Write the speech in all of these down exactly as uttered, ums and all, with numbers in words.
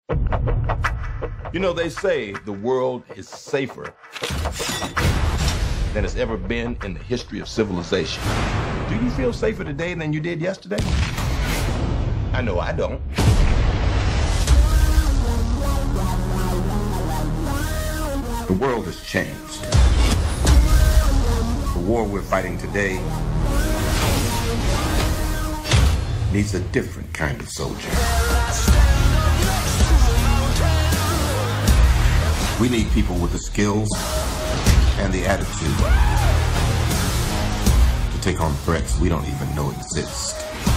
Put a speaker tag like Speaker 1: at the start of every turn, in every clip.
Speaker 1: You know, they say the world is safer than it's ever been in the history of civilization. Do you feel safer today than you did yesterday? I know I don't. The world has changed. The war we're fighting today needs a different kind of soldier. We need people with the skills and the attitude to take on threats we don't even know exist.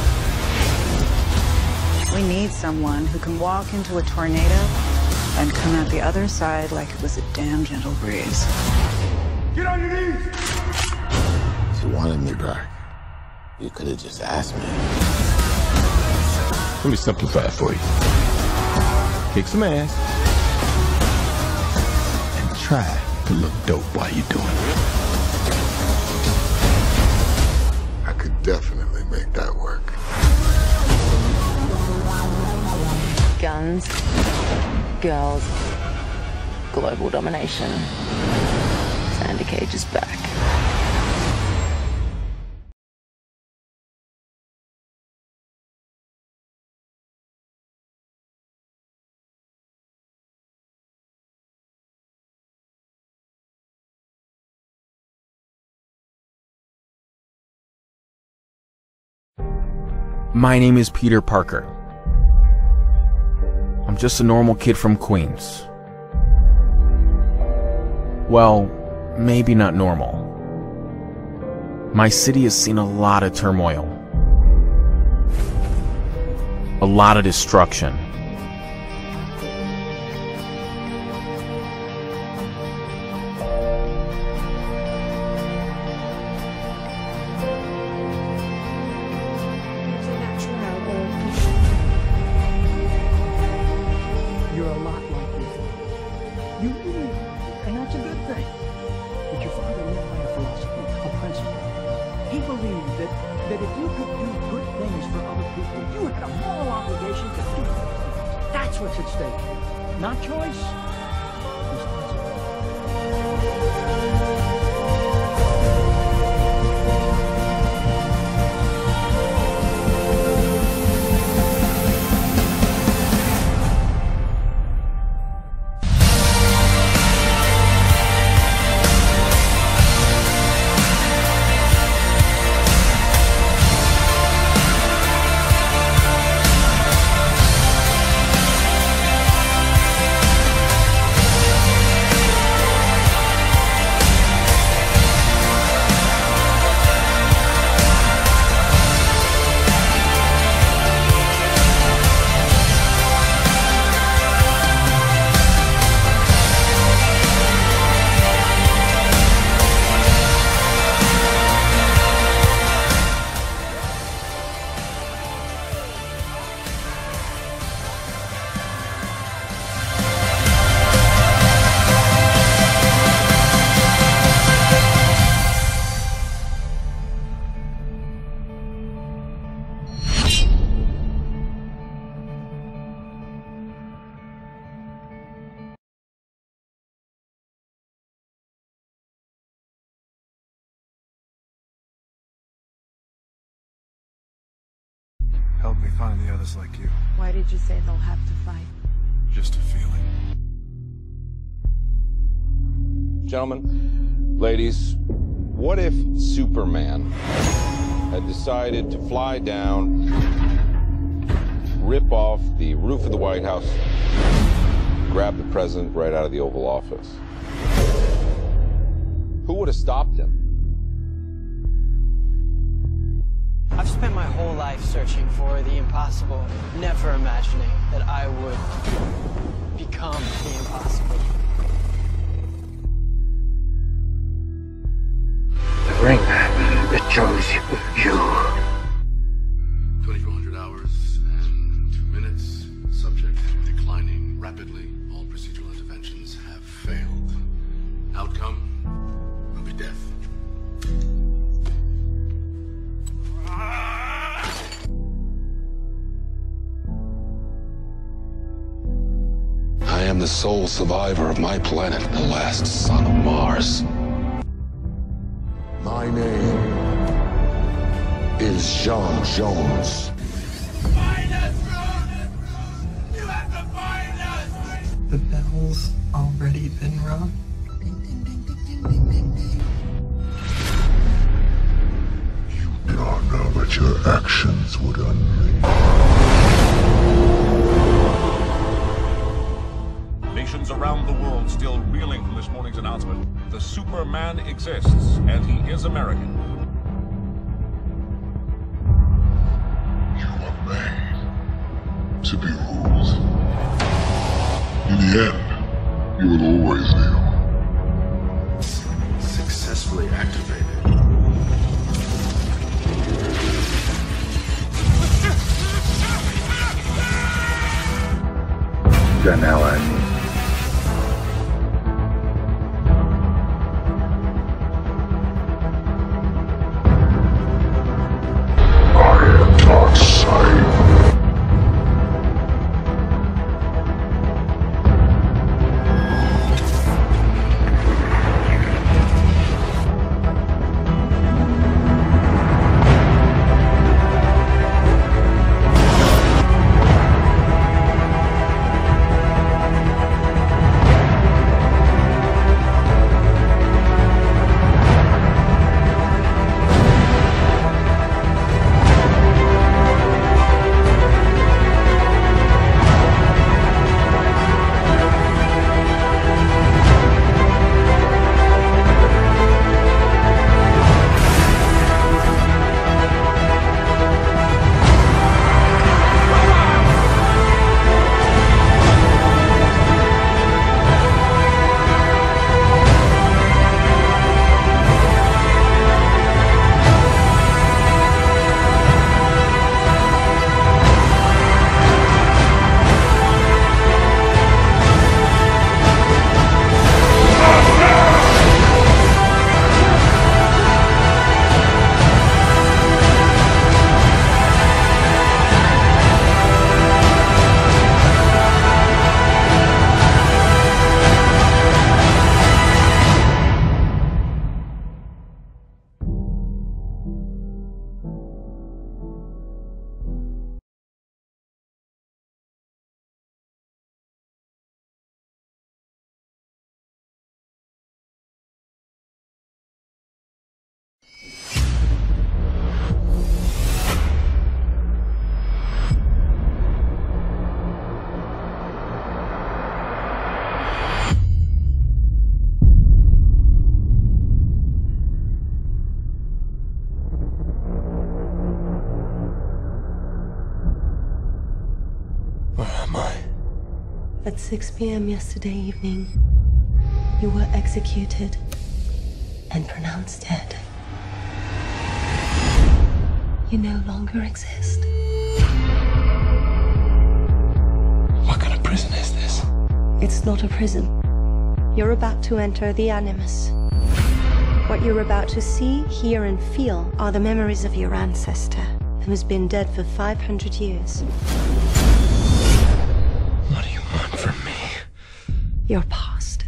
Speaker 2: We need someone who can walk into a tornado and come out the other side like it was a damn gentle breeze.
Speaker 1: Get on your knees!
Speaker 3: If you wanted me back, you could have just asked me.
Speaker 1: Let me simplify it for you. Kick some ass and try to look dope while you're doing it.
Speaker 3: I could definitely make that work.
Speaker 4: Guns, girls, global domination. Sandy Cage is back.
Speaker 5: My name is Peter Parker. I'm just a normal kid from Queens. Well, maybe not normal. My city has seen a lot of turmoil. A lot of destruction.
Speaker 6: Help me find the others like you.
Speaker 4: Why did you say they'll have to fight?
Speaker 6: Just a feeling.
Speaker 7: Gentlemen, ladies, what if Superman had decided to fly down, rip off the roof of the White House, grab the president right out of the Oval Office? Who would have stopped him?
Speaker 8: I've spent my whole life searching for the impossible, never imagining that I would become the impossible.
Speaker 3: The ring that chose you.
Speaker 9: twenty-four hundred hours and two minutes. Subject declining rapidly. All procedural interventions have failed. Outcome will be death. I'm the sole survivor of my planet, the last son of Mars.
Speaker 3: My name is John Jones.
Speaker 10: Find us, Ron! You have to find us!
Speaker 8: The bell's already been rung.
Speaker 3: You do not know what your actions would unleash.
Speaker 11: Nations around the world still reeling from this morning's announcement. The Superman exists, and he is American.
Speaker 3: You are made to be ruled. In the end, you will always kneel.
Speaker 9: Successfully activated.
Speaker 3: Then now I need.
Speaker 4: At six p m yesterday evening, you were executed and pronounced dead. You no longer exist.
Speaker 9: What kind of prison is this?
Speaker 4: It's not a prison. You're about to enter the Animus. What you're about to see, hear, and feel are the memories of your ancestor, who has been dead for five hundred years.
Speaker 9: What do you want from me?
Speaker 4: Your past.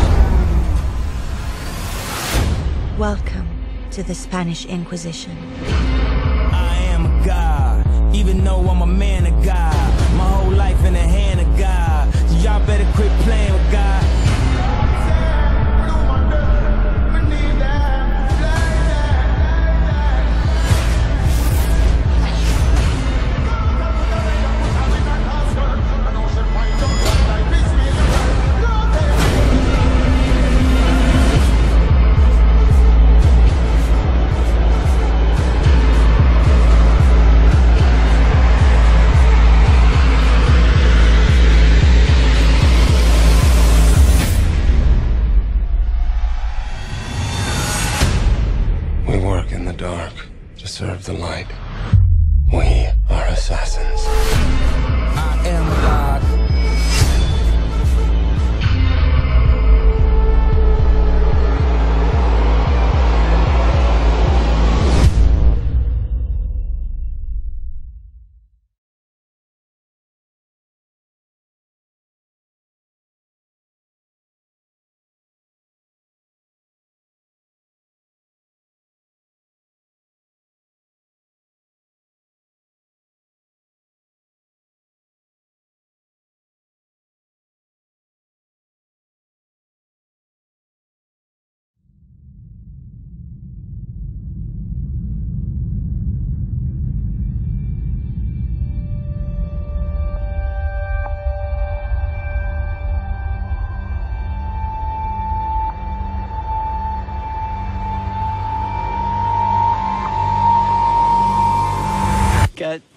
Speaker 12: Welcome to the Spanish Inquisition.
Speaker 13: I am a god, even though I'm a man of God. My whole life in the hand of God. So y'all better quit playing with God. We work in the dark to serve the light. We are assassins. I am God.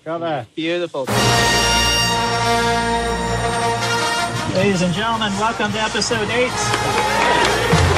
Speaker 14: Cover.
Speaker 15: Beautiful.
Speaker 14: Ladies and gentlemen, welcome to episode eight.